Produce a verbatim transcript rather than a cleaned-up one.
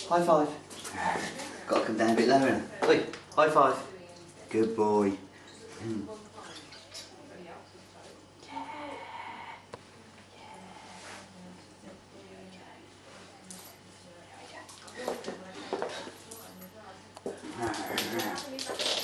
High five. Got to come down a bit lower. Oi, high five. Good boy. Mm. There we go.